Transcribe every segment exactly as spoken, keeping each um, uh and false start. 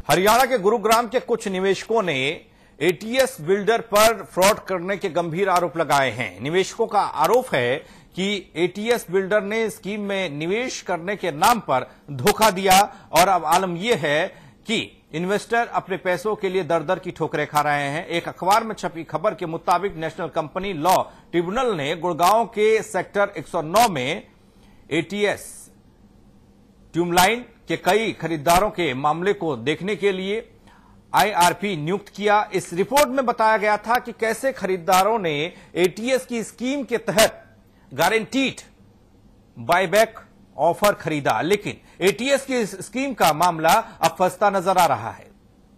हरियाणा के गुरुग्राम के कुछ निवेशकों ने एटीएस बिल्डर पर फ्रॉड करने के गंभीर आरोप लगाए हैं। निवेशकों का आरोप है कि एटीएस बिल्डर ने स्कीम में निवेश करने के नाम पर धोखा दिया और अब आलम यह है कि इन्वेस्टर अपने पैसों के लिए दर दर की ठोकरें खा रहे हैं। एक अखबार में छपी खबर के मुताबिक नेशनल कंपनी लॉ ट्रिब्यूनल ने गुड़गांव के सेक्टर एक सौ नौ में एटीएस ट्यूबलाइन के कई खरीदारों के मामले को देखने के लिए आईआरपी नियुक्त किया। इस रिपोर्ट में बताया गया था कि कैसे खरीदारों ने एटीएस की स्कीम के तहत गारंटीड बायबैक ऑफर खरीदा, लेकिन एटीएस की इस स्कीम का मामला अब फंसता नजर आ रहा है।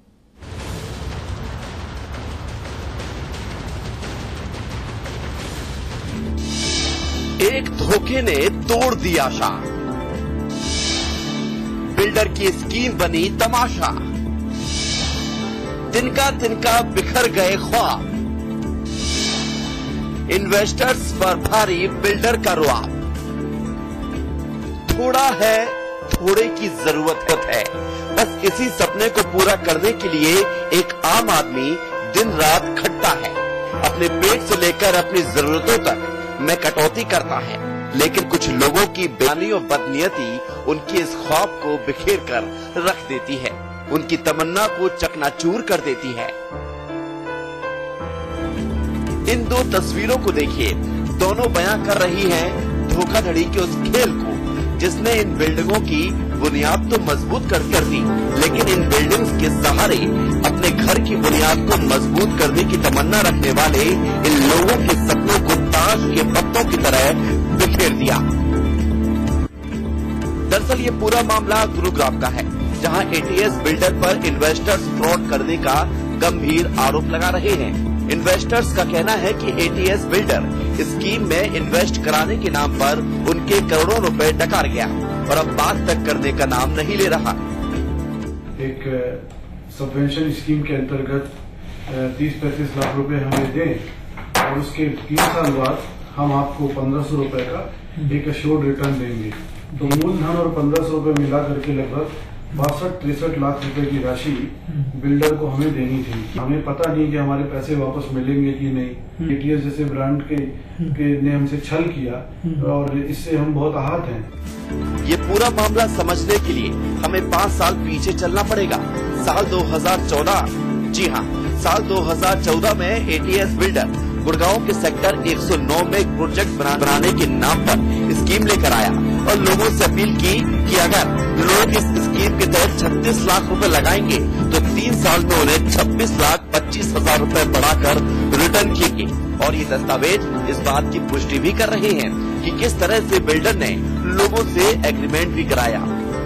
एक धोखे ने तोड़ दी आशा, बिल्डर की स्कीम बनी तमाशा, तिनका तिनका बिखर गए ख्वाब, इन्वेस्टर्स पर भारी बिल्डर का रुआब। थोड़ा है, थोड़े की जरूरत है, बस इसी सपने को पूरा करने के लिए एक आम आदमी दिन रात खटता है। अपने पेट से लेकर अपनी जरूरतों तक में कटौती करता है, लेकिन कुछ लोगों की बेईमानी और बदनीयती उनके इस ख्वाब को बिखेर कर रख देती है, उनकी तमन्ना को चकनाचूर कर देती है। इन दो तस्वीरों को देखिए, दोनों बयां कर रही हैं धोखाधड़ी के उस खेल को जिसने इन बिल्डिंगों की बुनियाद तो मजबूत कर कर दी, लेकिन इन बिल्डिंग्स के सहारे अपने घर की बुनियाद को मजबूत करने की तमन्ना रखने वाले इन लोगों के सपनों को ताश के पत्तों की तरह बिखेर दिया। दरअसल ये पूरा मामला गुरुग्राम का है, जहां एटीएस बिल्डर पर इन्वेस्टर्स फ्रॉड करने का गंभीर आरोप लगा रहे हैं। इन्वेस्टर्स का कहना है कि एटीएस बिल्डर स्कीम में इन्वेस्ट कराने के नाम पर उनके करोड़ों रुपए डकार गया और अब बात तक करने का नाम नहीं ले रहा। एक सबवेंशन स्कीम के अंतर्गत तीस पैंतीस लाख रुपए हमें दें और उसके तीन साल बाद हम आपको पंद्रह सौ रुपए का एक अश्योर्ड रिटर्न देंगे। तो मूलधन और पंद्रह सौ रुपए मिला करके लगभग बासठ तिरसठ लाख रुपए की राशि बिल्डर को हमें देनी थी। हमें पता नहीं कि हमारे पैसे वापस मिलेंगे कि नहीं। एटीएस जैसे ब्रांड के, के ने हमसे छल किया और इससे हम बहुत आहत हैं। ये पूरा मामला समझने के लिए हमें पाँच साल पीछे चलना पड़ेगा। साल दो हज़ार चौदह, जी हाँ, साल दो हज़ार चौदह में एटीएस बिल्डर गुड़गांव के सेक्टर एक सौ नौ में एक प्रोजेक्ट बना, बनाने के नाम पर स्कीम लेकर आया और लोगों से अपील की कि अगर लोग इस स्कीम के तहत छत्तीस लाख रुपए लगाएंगे तो तीन साल में उन्हें छब्बीस लाख पच्चीस हजार रुपए बढ़ाकर रिटर्न किए। और ये दस्तावेज इस बात की पुष्टि भी कर रहे हैं कि किस तरह से बिल्डर ने लोगों से एग्रीमेंट भी कराया।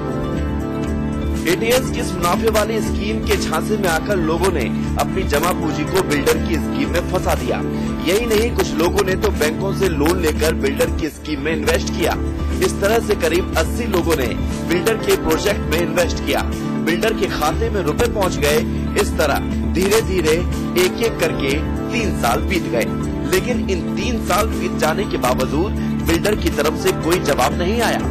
एटीएस की इस मुनाफे वाली स्कीम के झांसे में आकर लोगों ने अपनी जमा पूंजी को बिल्डर की स्कीम में फंसा दिया। यही नहीं, कुछ लोगों ने तो बैंकों से लोन लेकर बिल्डर की स्कीम में इन्वेस्ट किया। इस तरह से करीब अस्सी लोगों ने बिल्डर के प्रोजेक्ट में इन्वेस्ट किया। बिल्डर के खाते में रुपए पहुंच गए। इस तरह धीरे धीरे एक एक करके तीन साल बीत गए, लेकिन इन तीन साल बीत जाने के बावजूद बिल्डर की तरफ से कोई जवाब नहीं आया।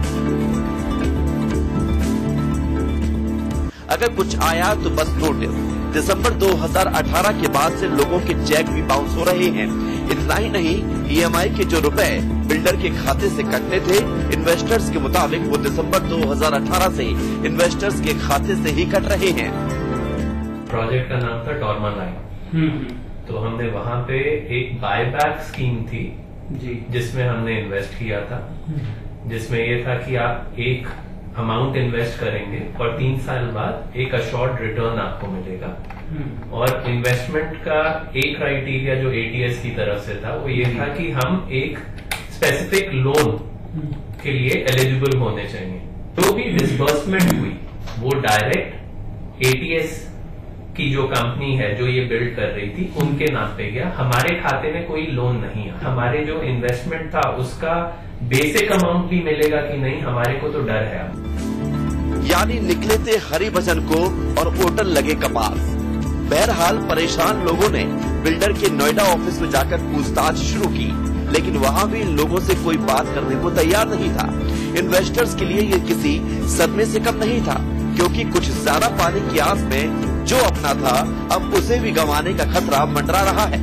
अगर कुछ आया तो बस नोटिस। दिसंबर दो हज़ार अठारह के बाद से लोगों के चेक भी बाउंस हो रहे हैं। इतना ही नहीं, ईएमआई के जो रुपए बिल्डर के खाते से कटने थे, इन्वेस्टर्स के मुताबिक वो दिसंबर दो हज़ार अठारह से इन्वेस्टर्स के खाते से ही कट रहे हैं। प्रोजेक्ट का नाम था टॉर्मा लाइन। तो हमने वहाँ पे एक बायबैक स्कीम थी जी, जिसमें हमने इन्वेस्ट किया था, जिसमें ये था कि आप एक अमाउंट इन्वेस्ट करेंगे और तीन साल बाद एक अश्योर्ड रिटर्न आपको मिलेगा। और इन्वेस्टमेंट का एक क्राइटेरिया जो एटीएस की तरफ से था वो ये था कि हम एक स्पेसिफिक लोन के लिए एलिजिबल होने चाहिए। जो भी डिसबर्समेंट हुई वो डायरेक्ट एटीएस की जो कंपनी है जो ये बिल्ड कर रही थी उनके नाम पे गया। हमारे खाते में कोई लोन नहीं है। हमारे जो इन्वेस्टमेंट था उसका बेसिक अमाउंट भी मिलेगा कि नहीं, हमारे को तो डर है। यानी निकले थे हरि भजन को और ओटन लगे कपास। बहरहाल परेशान लोगों ने बिल्डर के नोएडा ऑफिस में जाकर पूछताछ शुरू की, लेकिन वहां भी इन लोगों से कोई बात करने को तैयार नहीं था। इन्वेस्टर्स के लिए ये किसी सदमे से कम नहीं था। क्योंकि कुछ ज्यादा पानी की आस में जो अपना था अब उसे भी गंवाने का खतरा मंडरा रहा है।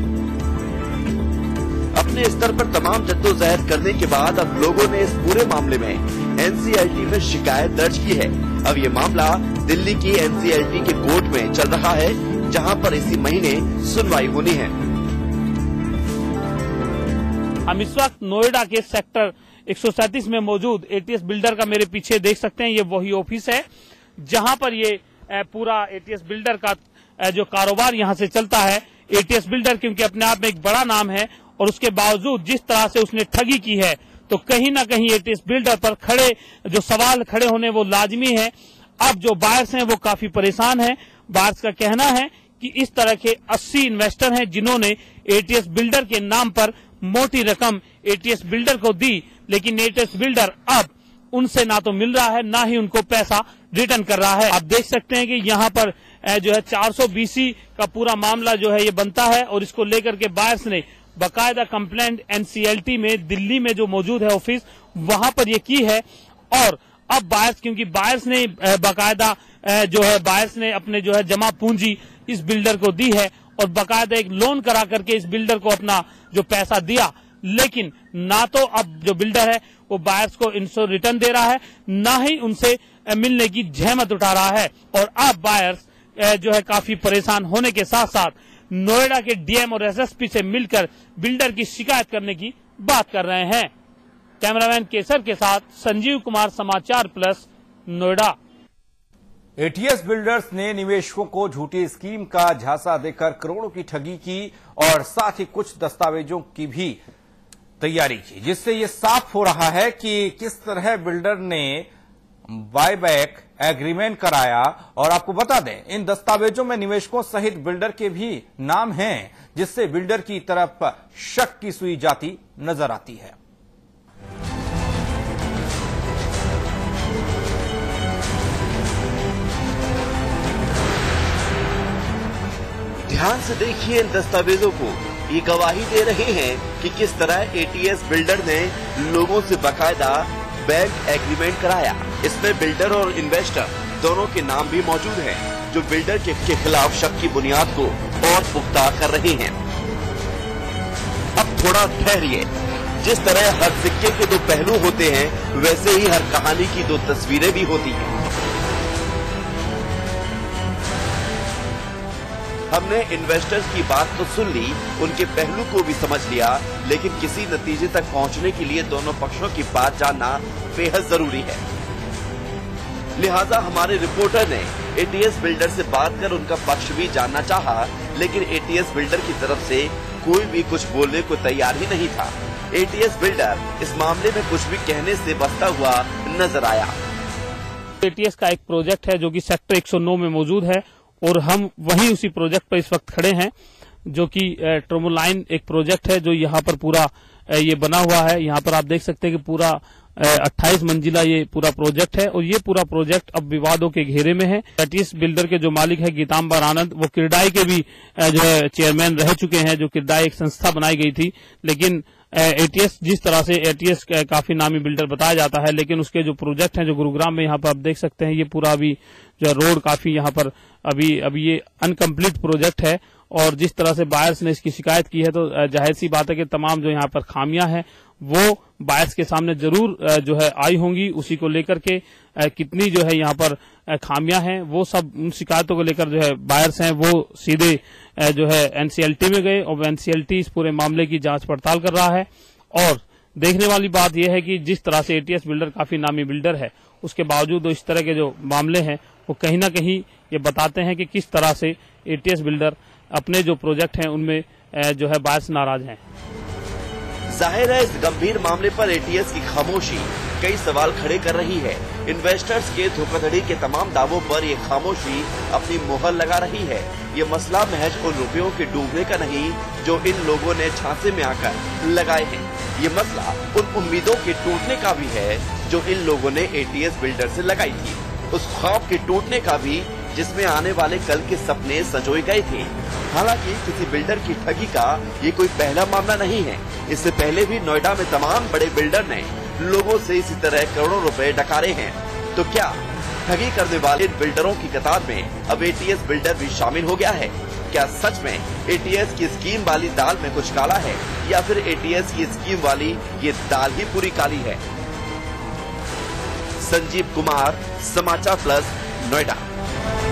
अपने स्तर पर तमाम जद्दोजहद करने के बाद अब लोगों ने इस पूरे मामले में एनसीएलटी में शिकायत दर्ज की है। अब ये मामला दिल्ली की एनसीएलटी के कोर्ट में चल रहा है, जहां पर इसी महीने सुनवाई होनी है। हम इस वक्त नोएडा के सेक्टर एक सौ सैंतीस में मौजूद एटीएस बिल्डर का मेरे पीछे देख सकते हैं, ये वही ऑफिस है जहां पर ये पूरा एटीएस बिल्डर का जो कारोबार यहां से चलता है। एटीएस बिल्डर क्योंकि अपने आप में एक बड़ा नाम है और उसके बावजूद जिस तरह से उसने ठगी की है, तो कहीं ना कहीं एटीएस बिल्डर पर खड़े जो सवाल खड़े होने वो लाजमी है। अब जो बायर्स हैं वो काफी परेशान हैं। बायर्स का कहना है कि इस तरह के अस्सी इन्वेस्टर हैं जिन्होंने एटीएस बिल्डर के नाम पर मोटी रकम एटीएस बिल्डर को दी, लेकिन एटीएस बिल्डर अब उनसे ना तो मिल रहा है ना ही उनको पैसा रिटर्न कर रहा है। आप देख सकते हैं कि यहाँ पर जो है चार सौ बीसी का पूरा मामला जो है ये बनता है और इसको लेकर के बायर्स ने बाकायदा कंप्लेंट एनसीएलटी में दिल्ली में जो मौजूद है ऑफिस वहां पर ये की है। और अब बायर्स क्योंकि बायर्स ने बाकायदा जो है बायर्स ने अपने जो है जमा पूंजी इस बिल्डर को दी है और बाकायदा एक लोन करा करके इस बिल्डर को अपना जो पैसा दिया, लेकिन ना तो अब जो बिल्डर है वो बायर्स को इनको रिटर्न दे रहा है, ना ही उनसे मिलने की जहमत उठा रहा है। और अब बायर्स जो है काफी परेशान होने के साथ साथ नोएडा के डीएम और एसएसपी से मिलकर बिल्डर की शिकायत करने की बात कर रहे हैं। कैमरामैन केसर के साथ संजीव कुमार, समाचार प्लस, नोएडा। एटीएस बिल्डर्स ने निवेशकों को झूठी स्कीम का झांसा देकर करोड़ों की ठगी की और साथ ही कुछ दस्तावेजों की भी तैयारी की, जिससे ये साफ हो रहा है कि किस तरह बिल्डर ने बायबैक एग्रीमेंट कराया। और आपको बता दें, इन दस्तावेजों में निवेशकों सहित बिल्डर के भी नाम हैं, जिससे बिल्डर की तरफ शक की सुई जाती नजर आती है। ध्यान से देखिए इन दस्तावेजों को, ये गवाही दे रहे हैं कि किस तरह एटीएस बिल्डर ने लोगों से बाकायदा बैंक एग्रीमेंट कराया। इसमें बिल्डर और इन्वेस्टर दोनों के नाम भी मौजूद हैं, जो बिल्डर के, के खिलाफ शक की बुनियाद को और पुख्ता कर रहे हैं। अब थोड़ा ठहरिए, जिस तरह हर सिक्के के दो पहलू होते हैं, वैसे ही हर कहानी की दो तस्वीरें भी होती हैं। हमने इन्वेस्टर्स की बात तो सुन ली, उनके पहलू को भी समझ लिया, लेकिन किसी नतीजे तक पहुंचने के लिए दोनों पक्षों की बात जानना बेहद जरूरी है। लिहाजा हमारे रिपोर्टर ने एटीएस बिल्डर से बात कर उनका पक्ष भी जानना चाहा, लेकिन एटीएस बिल्डर की तरफ से कोई भी कुछ बोलने को तैयार ही नहीं था। एटीएस बिल्डर इस मामले में कुछ भी कहने से बचता हुआ नजर आया। एटीएस का एक प्रोजेक्ट है जो कि सेक्टर एक सौ नौ में मौजूद है और हम वहीं उसी प्रोजेक्ट पर इस वक्त खड़े हैं, जो कि ट्रोमोलाइन एक प्रोजेक्ट है जो यहाँ पर पूरा ये बना हुआ है। यहाँ पर आप देख सकते हैं कि पूरा अट्ठाईस मंजिला ये पूरा प्रोजेक्ट है और ये पूरा प्रोजेक्ट अब विवादों के घेरे में है। एटीएस बिल्डर के जो मालिक है गीतांबर आनंद, वो किरडाई के भी जो है चेयरमैन रह चुके हैं, जो किरडाई एक संस्था बनाई गई थी। लेकिन एटीएस जिस तरह से एटीएस काफी नामी बिल्डर बताया जाता है, लेकिन उसके जो प्रोजेक्ट हैं जो गुरुग्राम में यहाँ पर आप देख सकते हैं, ये पूरा अभी जो रोड काफी यहाँ पर अभी अभी ये अनकम्प्लीट प्रोजेक्ट है। और जिस तरह से बायर्स ने इसकी शिकायत की है, तो जाहिर सी बात है कि तमाम जो यहाँ पर खामियां हैं वो बायर्स के सामने जरूर जो है आई होंगी। उसी को लेकर के कितनी जो है यहाँ पर खामियां हैं, वो सब उन शिकायतों को लेकर जो है बायर्स हैं वो सीधे जो है एनसीएलटी में गए और एनसीएलटी इस पूरे मामले की जांच पड़ताल कर रहा है। और देखने वाली बात यह है कि जिस तरह से एटीएस बिल्डर काफी नामी बिल्डर है, उसके बावजूद इस तरह के जो मामले हैं वो कहीं ना कहीं ये बताते हैं कि किस तरह से एटीएस बिल्डर अपने जो प्रोजेक्ट हैं उनमें जो है बायर्स नाराज हैं। जाहिर है इस गंभीर मामले पर एटीएस की खामोशी कई सवाल खड़े कर रही है। इन्वेस्टर्स के धोखाधड़ी के तमाम दावों पर ये खामोशी अपनी मोहर लगा रही है। ये मसला महज उन रुपयों के डूबने का नहीं जो इन लोगों ने झांसे में आकर लगाए हैं। ये मसला उन उम्मीदों के टूटने का भी है जो इन लोगों ने एटीएस बिल्डर से लगाई थी, उस ख्वाब के टूटने का भी जिसमें आने वाले कल के सपने संजोए गए थे। हालांकि किसी बिल्डर की ठगी का ये कोई पहला मामला नहीं है। इससे पहले भी नोएडा में तमाम बड़े बिल्डर ने लोगों से इसी तरह करोड़ों रुपए डकारे हैं। तो क्या ठगी करने वाले बिल्डरों की कतार में अब एटीएस बिल्डर भी शामिल हो गया है। क्या सच में एटीएस की स्कीम वाली दाल में कुछ काला है या फिर एटीएस की स्कीम वाली ये दाल ही पूरी काली है? संजीव कुमार, समाचार प्लस, नोएडा।